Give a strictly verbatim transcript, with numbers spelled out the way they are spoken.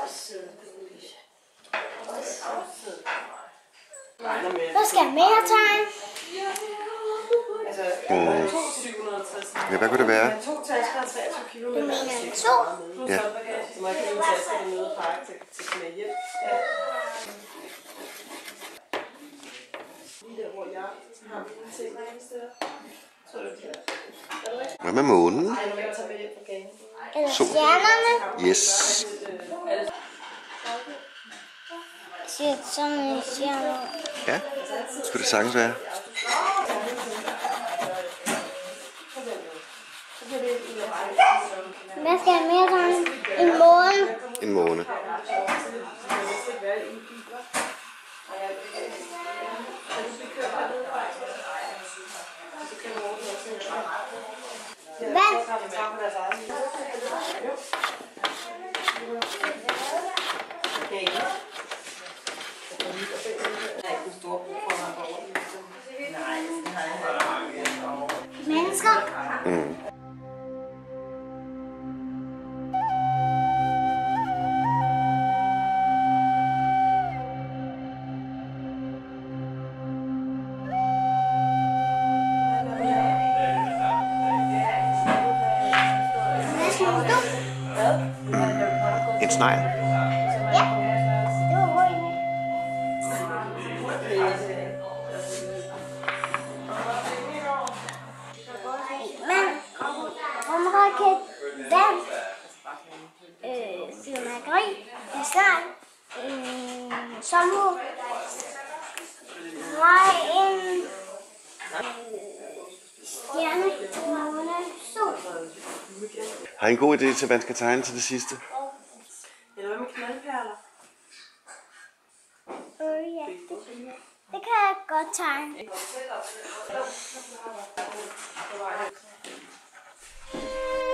Hvad skal jeg mere tegne? Mm. Ja, hvad kunne det være? Du mener en to? Ja. Hvad med månen? Eller stjernerne? Yes. Siger som en stjerne. Ja, skulle det sagtens være. Hvad skal jeg mere tegne? En måne. En måne. Vand. Mennesker. Mm. En snegl. Ja, det var hurtigt. Men rumraket, vand, øh, fyrmærkerri, en snegl, en sommerhus, nej, en stjerne, måne, sol. Har I en god idé til, hvad man skal tegne til det sidste? Eller hvad med knaldperler? Øh, ja, det, det kan jeg godt tegne. Thank you.